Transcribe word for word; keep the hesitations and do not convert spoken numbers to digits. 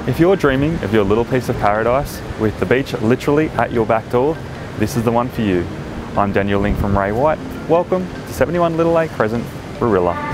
If you're dreaming of your little piece of paradise with the beach literally at your back door, this is the one for you. I'm Daniel Ling from Ray White. Welcome to seventy-one Little Lake Crescent, Warilla.